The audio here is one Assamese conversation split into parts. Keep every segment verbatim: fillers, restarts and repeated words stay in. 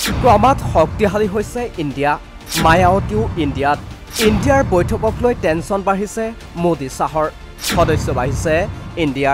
ক্ৰমাৎ শক্তিশালী হৈছে ইণ্ডিয়া মায়াৱতীও ইণ্ডিয়াত ইণ্ডিয়াৰ বৈঠকক লৈ টেনচন বাঢ়িছে মোদী চাহৰ সদস্য বাঢ়িছে ইণ্ডিয়াৰ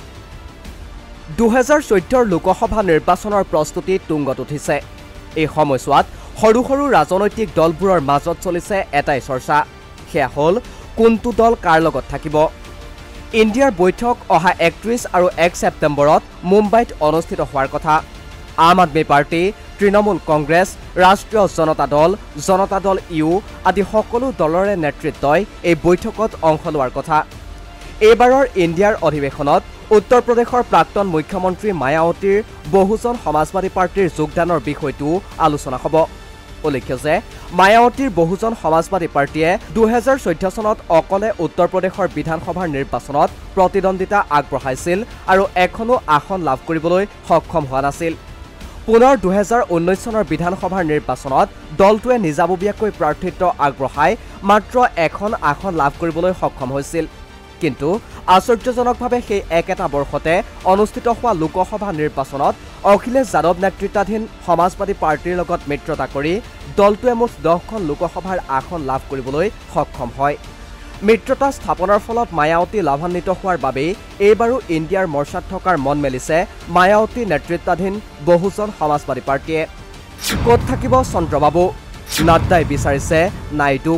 দুহেজাৰ চৈধ্যৰ লোকসভা নিৰ্বাচনৰ প্ৰস্তুতি তুংগত উঠিছে এই সময়ছোৱাত সৰু সৰু ৰাজনৈতিক দলবোৰৰ মাজত চলিছে এটাই চৰ্চা সেয়া হ'ল কোনটো দল কাৰ লগত থাকিব ইণ্ডিয়াৰ বৈঠক অহা একত্ৰিশ আৰু এক ছেপ্টেম্বৰত মুম্বাইত অনুষ্ঠিত হোৱাৰ কথা আম আদমি পাৰ্টি তৃণমূল কংগ্ৰেছ ৰাষ্ট্ৰীয় জনতা দল জনতা দল ইউ আদি সকলো দলৰে নেতৃত্বই এই বৈঠকত অংশ লোৱাৰ কথা এইবাৰৰ ইণ্ডিয়াৰ অধিৱেশনত উত্তৰ প্ৰদেশৰ প্ৰাক্তন মুখ্যমন্ত্ৰী মায়াৱতীৰ বহুজন সমাজবাদী পাৰ্টিৰ যোগদানৰ বিষয়টো আলোচনা হ'ব উল্লেখ্য যে মায়াৱতীৰ বহুজন সমাজবাদী পাৰ্টিয়ে দুহেজাৰ চৈধ্য চনত অকলে উত্তৰ প্ৰদেশৰ বিধানসভাৰ নিৰ্বাচনত প্ৰতিদ্বন্দ্বিতা আগবঢ়াইছিল আৰু এখনো আসন লাভ কৰিবলৈ সক্ষম হোৱা নাছিল পুনৰ দুহেজাৰ ঊনৈশ চনৰ বিধানসভাৰ নিৰ্বাচনত দলটোৱে নিজাববীয়াকৈ প্ৰাৰ্থিত্ব আগবঢ়াই মাত্ৰ এখন আসন লাভ কৰিবলৈ সক্ষম হৈছিল কিন্তু আশ্চৰ্যজনকভাৱে সেই একেটা বৰ্ষতে অনুষ্ঠিত হোৱা লোকসভা নিৰ্বাচনত অখিলেশ যাদৱ নেতৃত্বাধীন সমাজবাদী পাৰ্টিৰ লগত মিত্ৰতা কৰি দলটোৱে মুঠ দহখন লোকসভাৰ আসন লাভ কৰিবলৈ সক্ষম হয় মিত্ৰতা স্থাপনৰ ফলত মায়াৱতী লাভান্বিত হোৱাৰ বাবেই এইবাৰো ইণ্ডিয়াৰ মৰ্চাত থকাৰ মন মেলিছে মায়াৱতী নেতৃত্বাধীন বহুজন সমাজবাদী পাৰ্টিয়ে ক'ত থাকিব চন্দ্ৰবাবু নাড্ডাই বিচাৰিছে নাইডুক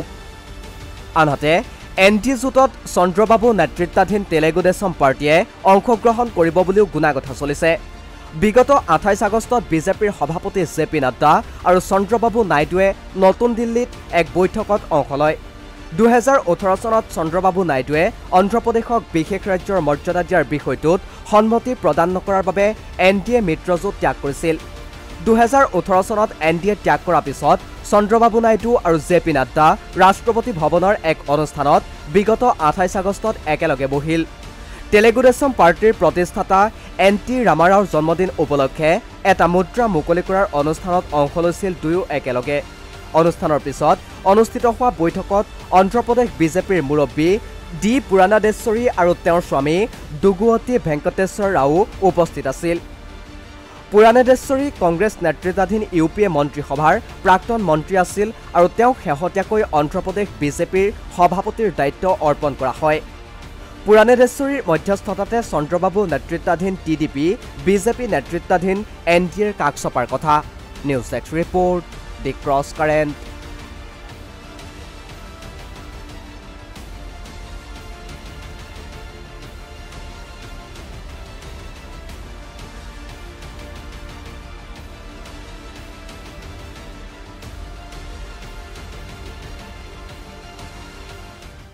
আনহাতে এন ডি জোঁটত চন্দ্ৰবাবু নেতৃত্বাধীন তেলেগু দেশম পাৰ্টিয়ে অংশগ্ৰহণ কৰিব বুলিও গুণাগথা চলিছে বিগত আঠাইছ আগষ্টত বিজেপিৰ সভাপতি জে পি নাড্ডা আৰু চন্দ্ৰবাবু নাইডুৱে নতুন দিল্লীত এক বৈঠকত অংশ লয় দুহেজাৰ ওঠৰ চনত চন্দ্ৰবাবু নাইডুৱে অন্ধ্ৰপ্ৰদেশক বিশেষ ৰাজ্যৰ মৰ্যাদা দিয়াৰ বিষয়টোত সন্মতি প্ৰদান নকৰাৰ বাবে এন ডি এ মিত্ৰজোঁট ত্যাগ কৰিছিল দুহেজাৰ ওঠৰ চনত এন ডি এ ত্যাগ কৰাৰ পিছত চন্দ্ৰবাবু নাইডু আৰু জে পি নাড্ডা ৰাষ্ট্ৰপতি ভৱনৰ এক অনুষ্ঠানত বিগত আঠাইছ আগষ্টত একেলগে বহিল তেলেগু দেশম পাৰ্টিৰ প্ৰতিষ্ঠাতা এন টি ৰামাৰাওৰ জন্মদিন উপলক্ষে এটা মুদ্ৰা মুকলি কৰাৰ অনুষ্ঠানত অংশ লৈছিল দুয়ো একেলগে অনুষ্ঠানৰ পিছত অনুষ্ঠিত হোৱা বৈঠকত অন্ধ্ৰপ্ৰদেশ বিজেপিৰ মুৰব্বী ডি পুৰাণাদেশ্বৰী আৰু তেওঁৰ স্বামী দুগুৱতী ভেংকটেশ্বৰ ৰাও উপস্থিত আছিল পুৰাণেশ্বৰী কংগ্ৰেছ নেতৃত্বাধীন ইউ পি এ মন্ত্ৰীসভাৰ প্ৰাক্তন মন্ত্ৰী আছিল আৰু তেওঁক শেহতীয়াকৈ অন্ধ্ৰপ্ৰদেশ বিজেপিৰ সভাপতিৰ দায়িত্ব অৰ্পণ কৰা হয় পুৰাণেশ্বৰীৰ মধ্যস্থতাতে চন্দ্ৰবাবু নেতৃত্বাধীন টি ডি পি বিজেপি নেতৃত্বাধীন এন ডি এৰ কাষ চপাৰ কথা news desk report the cross current